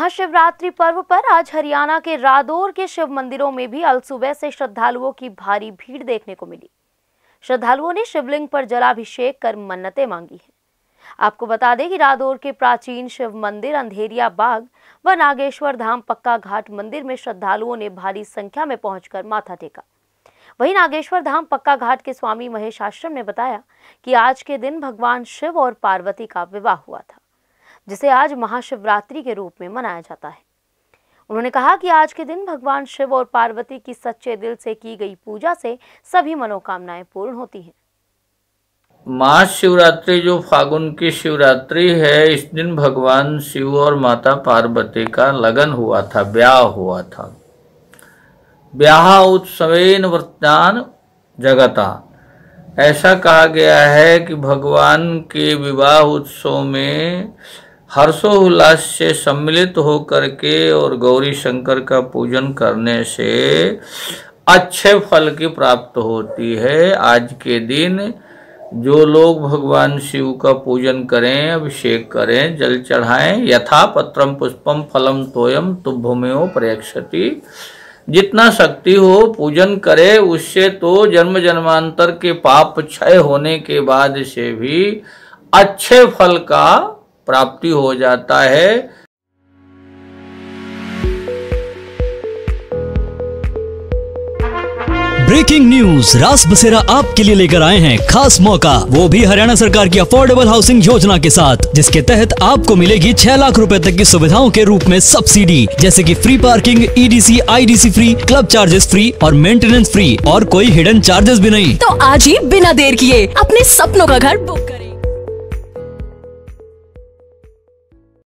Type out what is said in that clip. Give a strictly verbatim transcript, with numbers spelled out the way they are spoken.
महाशिवरात्रि पर्व पर आज हरियाणा के रादौर के शिव मंदिरों में भी अलसुबह से श्रद्धालुओं की भारी भीड़ देखने को मिली। श्रद्धालुओं ने शिवलिंग पर जलाभिषेक कर मन्नतें मांगी हैं। आपको बता दें कि रादौर के प्राचीन शिव मंदिर अंधेरिया बाग व नागेश्वर धाम पक्का घाट मंदिर में श्रद्धालुओं ने भारी संख्या में पहुंचकर माथा टेका। वहीं नागेश्वर धाम पक्का घाट के स्वामी महेश आश्रम ने बताया कि आज के दिन भगवान शिव और पार्वती का विवाह हुआ था, जिसे आज महाशिवरात्रि के रूप में मनाया जाता है। उन्होंने कहा कि आज के दिन भगवान शिव और पार्वती की सच्चे दिल से की गई पूजा से सभी मनोकामनाएं पूर्ण होती हैं। महाशिवरात्रि जो फागुन की शिवरात्रि है, इस दिन भगवान शिव और माता पार्वती का लगन हुआ था, ब्याह हुआ था। ब्याह उत्सवेन व्रतान जगता, ऐसा कहा गया है कि भगवान के विवाह उत्सव में हर्षोल्लास से सम्मिलित होकर के और गौरी शंकर का पूजन करने से अच्छे फल की प्राप्त होती है। आज के दिन जो लोग भगवान शिव का पूजन करें, अभिषेक करें, जल चढ़ाएं, यथा पत्रम पुष्पम फलम तोयम तुभ्यमेव प्रयक्षति, जितना शक्ति हो पूजन करे। उससे तो जन्म जन्मांतर के पाप क्षय होने के बाद से भी अच्छे फल का प्राप्ति हो जाता है। ब्रेकिंग न्यूज, रास बसेरा आपके लिए लेकर आए हैं खास मौका, वो भी हरियाणा सरकार की अफोर्डेबल हाउसिंग योजना के साथ, जिसके तहत आपको मिलेगी छह लाख रुपए तक की सुविधाओं के रूप में सब्सिडी, जैसे कि free parking, EDC, IDC free, club charges free और मेंटेनेंस फ्री, और कोई हिडन चार्जेस भी नहीं। तो आज ही बिना देर किए अपने सपनों का घर बुक